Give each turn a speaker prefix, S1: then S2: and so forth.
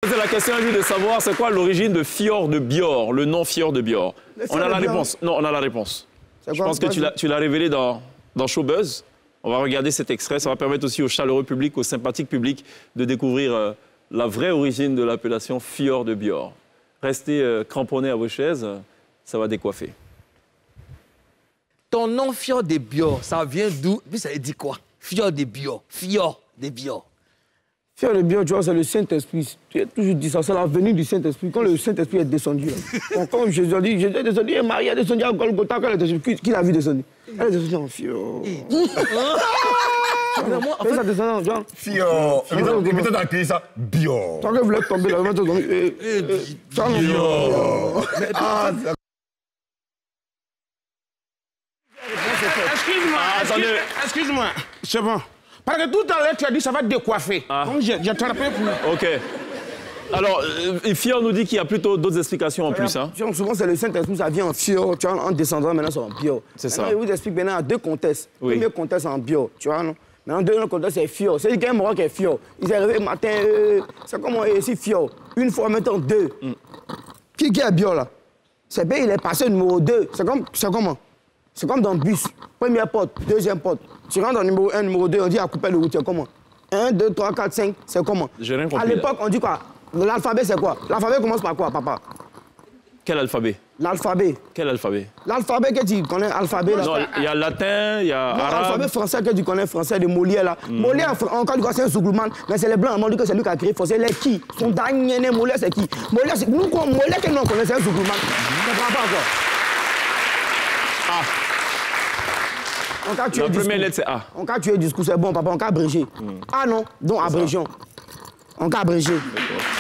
S1: C'est la question de savoir c'est quoi l'origine de Fjord de Björn, le nom Fjord de Björn. On a la réponse. Non, on a la réponse. Je pense que tu l'as révélé dans Showbuzz. On va regarder cet extrait. Ça va permettre aussi au chaleureux public, au sympathique public, de découvrir la vraie origine de l'appellation Fjord de Björn. Restez cramponnés à vos chaises, ça va décoiffer.
S2: Ton nom Fjord de Björn, ça vient d'où? Puis ça dit quoi? Fjord de Björn. Fjord de Björn.
S3: Fjord de Björn, tu vois, c'est le Saint-Esprit. Tu as toujours dit ça, c'est la venue du Saint-Esprit. Quand le Saint-Esprit est descendu, comme Jésus a dit, Jésus est descendu, et Marie est descendue à Golgotha, quand elle est descendue. Qui l'a vu descendre? Elle est descendue en Fjord.
S2: En fait,
S3: ça descend, genre.
S4: Fjord. Et puis t'as accueilli ça, Björn.
S3: Toi qui voulais tomber là, tu vas tomber.
S4: Björn. Ah,
S5: Excuse-moi, c'est bon. Parce que tout à l'heure, tu as dit que ça va te décoiffer. Donc, j'ai attrapé pour...
S1: OK. Alors, Fjord nous dit qu'il y a plutôt d'autres explications en plus. Hein.
S3: Souvent, c'est le Saint-Esprit, ça vient en Fjord, tu vois, en descendant, maintenant, c'est en Björn.
S1: C'est ça.
S3: Je vous explique maintenant à deux contextes.
S1: Oui.
S3: Le premier contexte, c'est en Björn, tu vois, non? Maintenant, le deuxième contexte, c'est Fjord. C'est-à-dire qu'il y a un moment qui est Fjord. Il s'est réveillé le matin, c'est comme ici, Fjord. Une fois, maintenant, deux. Qui est Björn, là? C'est bien, il est passé numéro 2. C'est comment? C'est comme dans le bus. Première porte, deuxième porte. Tu rentres dans le numéro 1, numéro 2, on dit à couper le route, c'est comment? 1, 2, 3, 4, 5, c'est comment?
S1: J'ai rien compris.
S3: À l'époque, on dit quoi? L'alphabet, c'est quoi? L'alphabet commence par quoi, papa?
S1: Quel alphabet?
S3: L'alphabet.
S1: Quel alphabet?
S3: L'alphabet que tu connais, alphabet là.
S1: Non, il y a latin, il y a arabe.
S3: L'alphabet français que tu connais, français de Molière là. Molière, encore du coup, c'est un Zouglouman, mais c'est les blancs, on dit que c'est lui qui a créé français. Les qui? Son dernier né, Molière, c'est qui? Molière, c'est nous, Molière que nous on connaît, c'est un Zouglouman. Tu comprends pas quoi?
S1: La première lettre, c'est A.
S3: En cas tu es discours, c'est bon, papa, on cas abrégé. Ah non, donc abrégion. On cas abrégé.